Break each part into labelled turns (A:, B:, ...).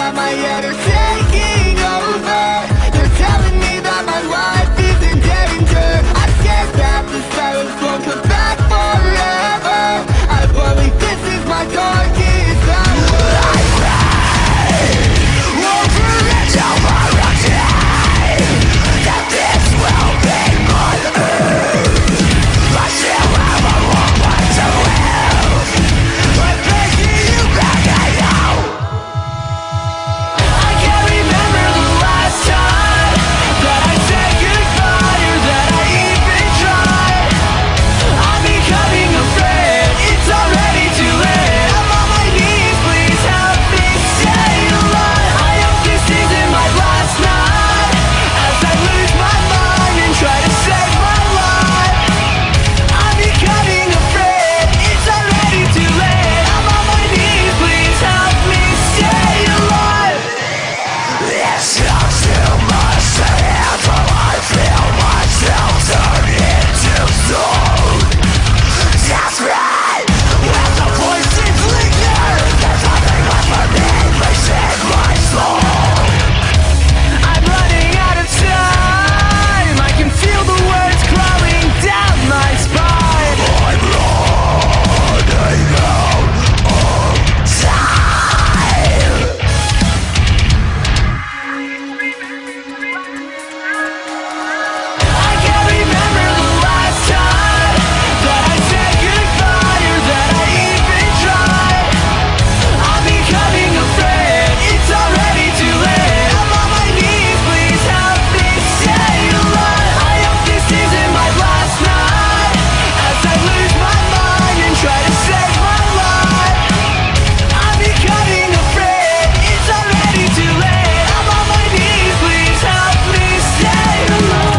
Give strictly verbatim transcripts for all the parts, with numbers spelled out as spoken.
A: that my head are taking over. They're telling me that my life is in danger. I scared that the silence won't come back forever. I believe this is my darkest hour. I pray over and over again that this will be my end. I still have a long way to live. I'm begging you back at you. I can't remember the last time that I said goodbye or that I even tried. I'm becoming afraid, it's already too late. I'm on my knees, please help me stay alive. I hope this isn't my last night as I lose my mind and try to save my life. I'm becoming afraid, it's already too late. I'm on my knees, please help me stay alive. This sucks too much to handle. I feel myself turn into stone. Desperate, when the voices linger, there's nothing left for me, facing my soul. I'm running out of time, I can feel the words crawling down my spine. I'm running out of time. I can't remember the last time that I said goodbye or that I even tried. I'm becoming afraid, it's already too late. I'm on my knees, please help me stay alive. I hope this isn't my last night as I lose my mind and try to save my life. I'm becoming afraid, it's already too late. I'm on my knees, please help me stay alive.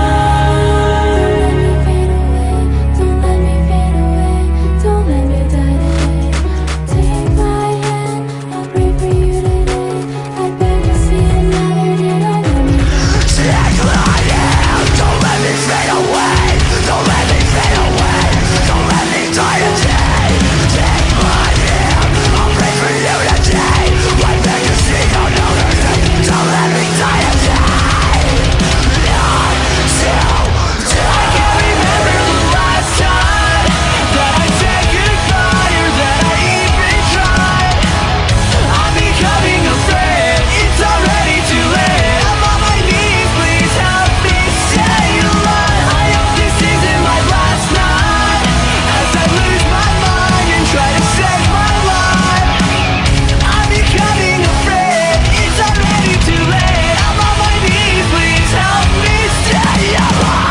B: Don't let me fade away, don't let me die today. Take my hand, I'll pray for you today. I beg to see another day, don't let me die.
A: Take my hand, don't let me fade away. Don't let me fade away. Don't let me die today. Take my hand, I'll pray for you today. I beg to see another day. Don't let me die today. Not till I can't remember the last time that I said goodbye or that I even tried. I'm becoming afraid, it's already too late. I'm on my knees, please help me stay alive. I hope this isn't my last night as I lose my mind and try to save my life. I'm becoming afraid, it's already too late. I'm on my knees, please help me stay alive.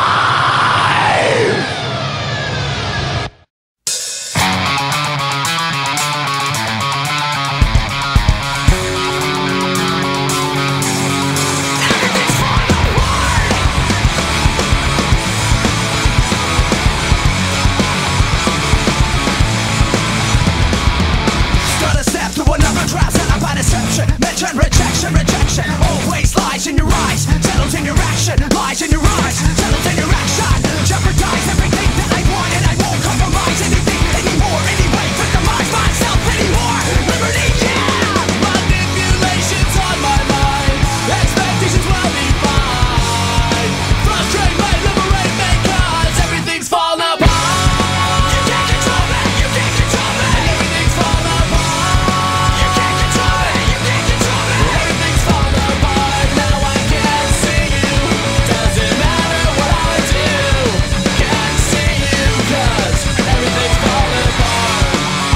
C: Start a step to another trap, set up by deception. Mention rejection, rejection always lies in your eyes, settles in your action, lies in your eyes, settles in your action. Jeopardize everything that I want and I won't compromise anything anymore. Anyway, victimize myself anymore. Liberty, yeah! Manipulations on my mind, expectations will be fine. Frustrate me, liberate me, cause everything's falling apart. You can't control me, you can't control me. Everything's falling apart. You can't control me, you can't control me. Everything's falling apart. Now I can't see you. Doesn't matter what I do. Can't see you, cause everything's falling apart.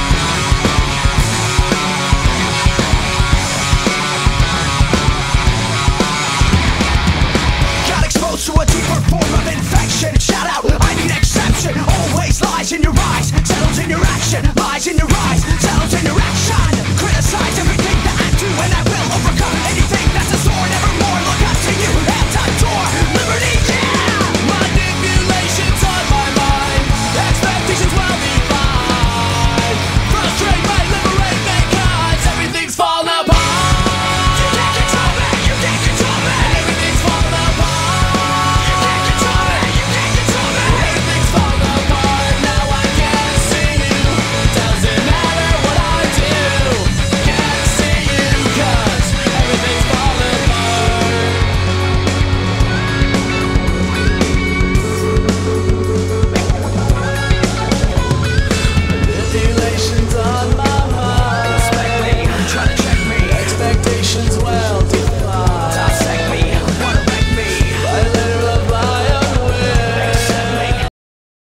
C: Got exposed to a deeper form of infection. Shout out, I need exception. Always lies in your eyes, settles in your action, lies in your eyes, settles in your action.